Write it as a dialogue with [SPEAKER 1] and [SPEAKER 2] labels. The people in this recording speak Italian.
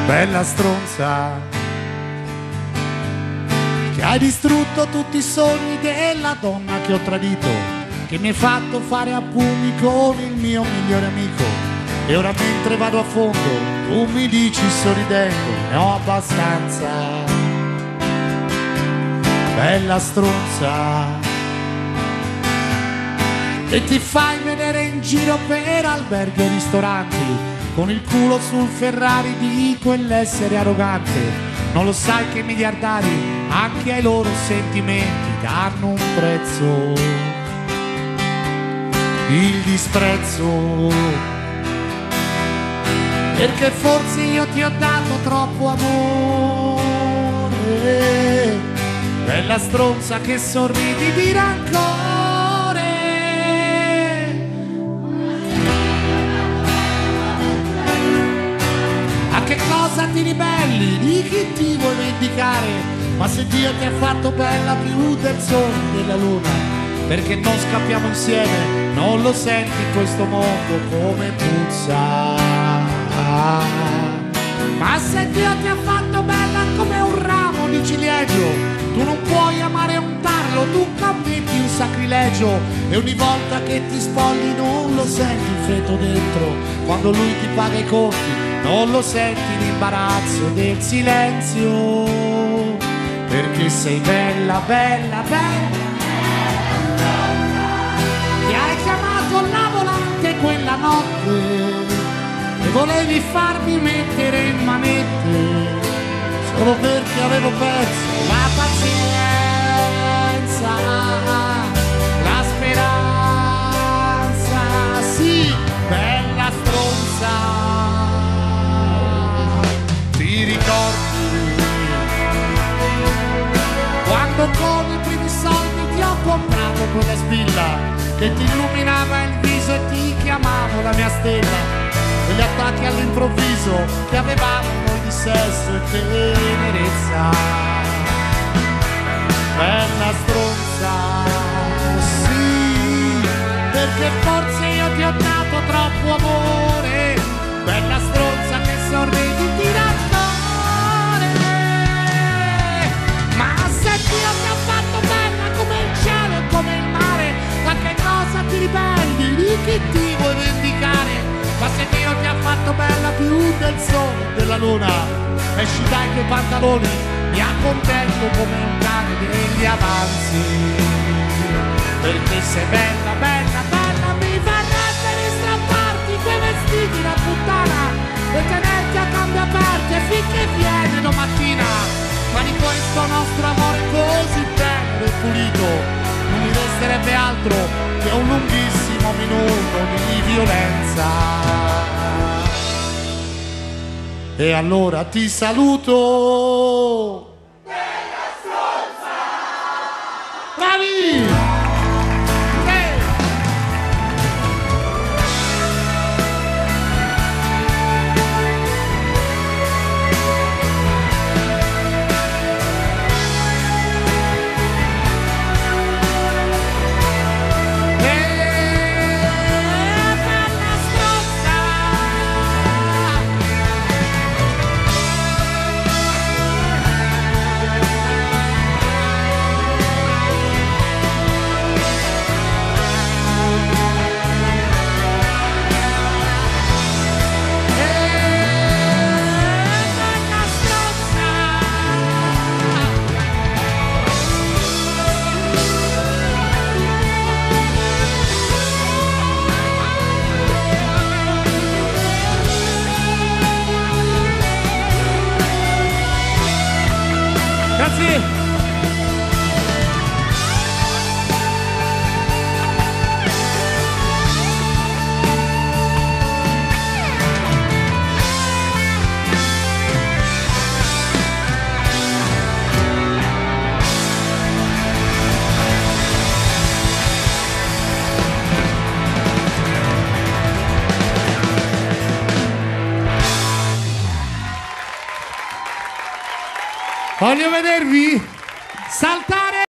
[SPEAKER 1] bella stronza, che hai distrutto tutti i sogni della donna che ho tradito, che mi hai fatto fare a pugni con il mio migliore amico. E ora mentre vado a fondo tu mi dici sorridendo ne ho abbastanza, bella stronza, e ti fai vedere in giro per alberghi e ristoranti con il culo sul Ferrari di quell'essere arrogante. Non lo sai che i miliardari anche ai loro sentimenti danno un prezzo, il disprezzo, perché forse io ti ho dato troppo amore, bella stronza che sorridi di rancore. A che cosa ti ribelli? Di chi ti vuoi vendicare? Ma se Dio ti ha fatto bella più del sole e della luna, perché non scappiamo insieme? Non lo senti questo mondo come puzza? Ma se Dio ti ha fatto bella come un ramo di ciliegio, tu non puoi amare un tarlo, tu commetti un sacrilegio. E ogni volta che ti spogli non lo senti il feto dentro, quando lui ti paga i conti non lo senti l'imbarazzo del silenzio, perché sei bella, bella, bella. Ti hai chiamato la volante quella notte e volevi farmi mettere in manette solo perché avevo perso la pazienza, la speranza. Sì, bella stronza, ti ricordi quando con i primi soldi ti ho comprato quella spilla che ti illuminava il viso e ti chiamavo la mia stella? E gli attacchi all'improvviso che avevamo noi di sesso e tenerezza, bella stronza, sì, perché forse io ti ho dato troppo amore, bella stronza che sorridi di rancore. Ma se Dio ti ha fatto bella come il cielo e come il mare, a che cosa ti ribelli? Di chi ti vuoi vendicare? Ma se Dio ti ha fatto bella più del sole e della luna, esci dai tuoi pantaloni, mi accontento come un cane degli avanzi, perché sei bella, bella, bella. Mi verrebbe di strapparti quei vestiti da puttana e tenerti a gambe aperte finché viene domattina. Ma di questo nostro amore così tenero e pulito non mi resterebbe altro che un lunghissimo minuto di violenza. E allora ti saluto, bella stronza! Bravi! Grazie. Voglio vedervi saltare.